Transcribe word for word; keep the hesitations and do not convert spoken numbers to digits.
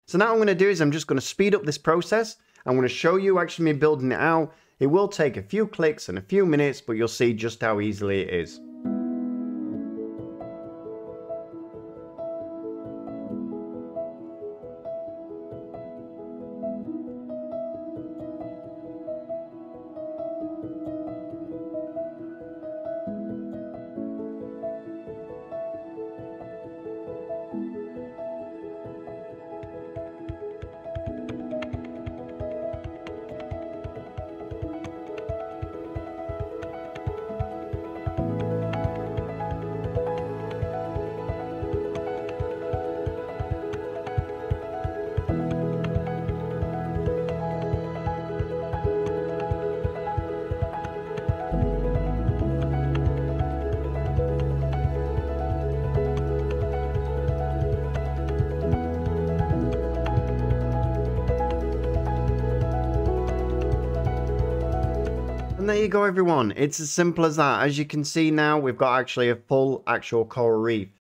So now what I'm going to do is I'm just going to speed up this process. I'm going to show you actually me building it out. It will take a few clicks and a few minutes, but you'll see just how easily it is. And there you go everyone, it's as simple as that. As you can see now, we've got actually a full actual coral reef.